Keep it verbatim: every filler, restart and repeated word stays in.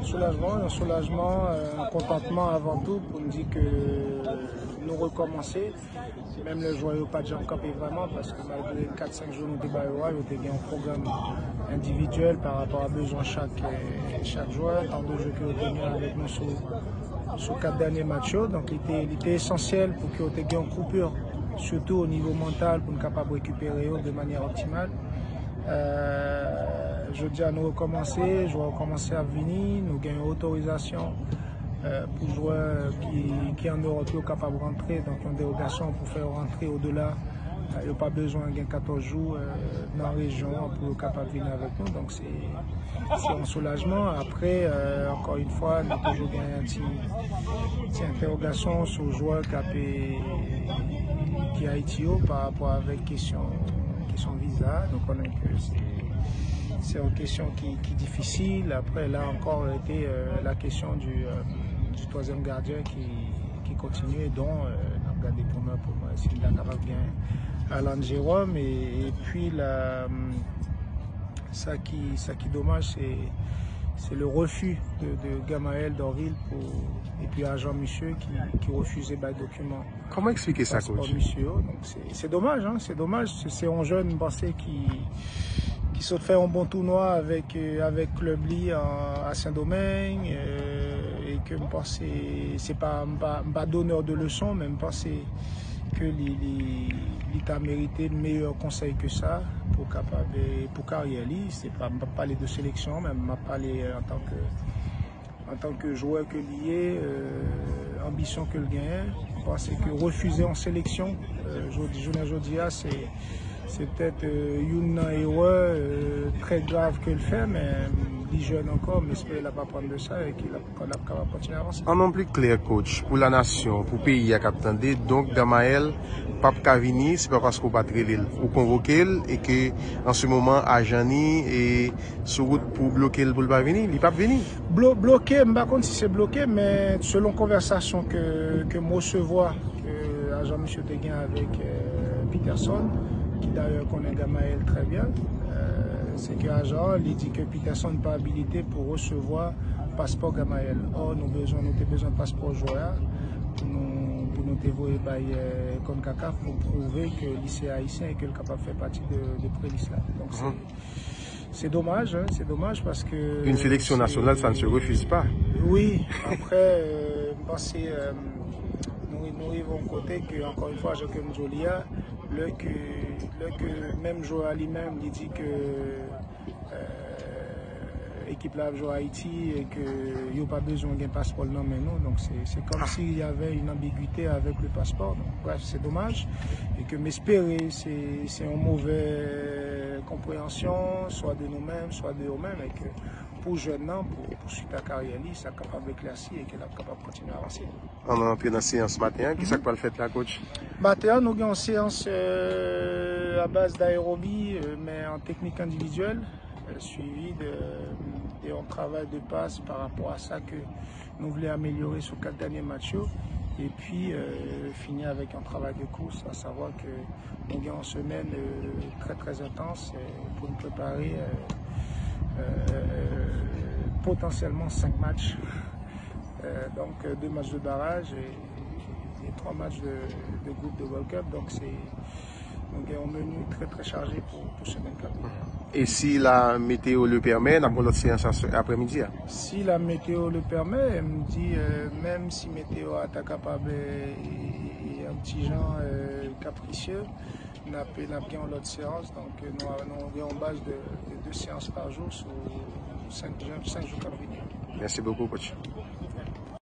soulagement, un soulagement, un contentement avant tout pour nous dire que nous recommencer. Même le joyau pas de jambes vraiment parce que malgré quatre cinq jours nous débat, nous avons un programme individuel par rapport à besoin chaque chaque joueur, tant de jeux que nous avons avec nous sur sur quatre derniers matchs. Donc il était, il était essentiel pour que nous ayons une coupure, surtout au niveau mental, pour nous capables de récupérer de manière optimale. Euh, je dis à nous recommencer, je vais recommencer à venir, nous gagnons autorisation euh, pour joueurs qui, qui en Europe sont capables de rentrer, donc une dérogation pour faire rentrer au-delà. Il n'y a pas besoin de quatorze jours euh, dans la région pour être capable de venir avec nous, donc c'est un soulagement. Après, euh, encore une fois, nous avons toujours gagné une petite interrogation sur le joueur qui a qui a Haïti par rapport avec la question, question visa. Donc on a que c'est une question qui, qui est difficile. Après, là encore, été euh, la question du, euh, du troisième gardien qui, qui continue et dont euh, on a regardé pour moi, pour moi, s'il est capable bien Alan Jérôme. Et, et puis, là, ça qui, ça qui est dommage, c'est c'est le refus de, de Gamaël d'Orville et puis agent monsieur qui, qui refusait les documents. Comment expliquer ça, coach? C'est dommage, hein, c'est dommage. C'est un jeune passé qui, qui se fait un bon tournoi avec, euh, avec Club Lee à Saint-Domingue euh, et que je pense que c'est pas, pas, pas donneur de leçons, mais je pense que l'État a mérité de meilleurs conseils que ça pour capable pour carrière. C'est pas pas parler de sélection, mais m'a parler en tant que en tant que joueur que lié, euh, ambition que le gain. Parce que refuser en sélection, euh, aujourd'hui, c'est c'est peut-être euh, une erreur euh, très grave que le fait, mais il est jeune encore, mais j'espère qu'il ne va pas prendre de ça et qu'il va continuer à avancer. En non plus clair, coach, pour la nation, pour le pays à Capitandé, donc Gamaël, Pape Kavini, c'est pas parce qu'on va traiter ou convoquer et que en ce moment, Ajani est sur route pour bloquer le pour pas venir, il n'est pas venir. Blo bloqué, je ne sais pas si c'est bloqué, mais selon conversation que, que moi je vois, que agent M. Teguin avec euh, Peterson, qui d'ailleurs connaît Gamaël très bien, euh, c'est que l'agent il dit que Peterson n'est pas habilité pour recevoir passeport Gamaël. Or, nous avons besoin, besoin de passeport joueur pour nous, pour nous dévoyer euh, comme CACAF pour prouver que le lycée haïtien et que le capable fait partie de, de pré-l'islam. Donc c'est c'est dommage, hein, c'est dommage parce que... Une sélection nationale, ça ne se refuse pas. Oui, après, euh, pense, euh, nous, nous arrivons au côté que, encore une fois, Jacques Mjolia, le que, le que même joueur lui-même, il dit que l'équipe euh, là joue à Haïti et qu'il n'y a pas besoin d'un passeport non mais nous. Donc c'est comme s'il y avait une ambiguïté avec le passeport. Donc bref, c'est dommage. Et que m'espérer, c'est une mauvaise compréhension, soit de nous-mêmes, soit de eux-mêmes. Et que pour jeunes, pour poursuivre ta carrière, ça est capable d'éclaircir et qu'elle est capable de continuer à avancer. On a entré dans la séance matin. Qu'est-ce que vous faites là, coach? Matin, nous avons une séance euh, à base d'aérobie, euh, mais en technique individuelle, euh, suivie d'un travail de passe par rapport à ça que nous voulions améliorer sur quatre derniers matchs. Et puis euh, finir avec un travail de course, à savoir que nous avons une semaine euh, très très intense euh, pour nous préparer euh, euh, potentiellement cinq matchs. Euh, donc deux matchs de barrage et, et trois matchs de, de groupe de World Cup. Donc c'est un menu très très chargé pour, pour semaine quatre. Et si la météo le permet, nous avons notre séance après-midi? Si la météo le permet, elle me dit, euh, même si la météo est capable et, et un petit genre euh, capricieux, nous avons bien l'autre séance. Donc nous avons une base de, de deux séances par jour sur cinq jours à venir. Merci beaucoup, coach.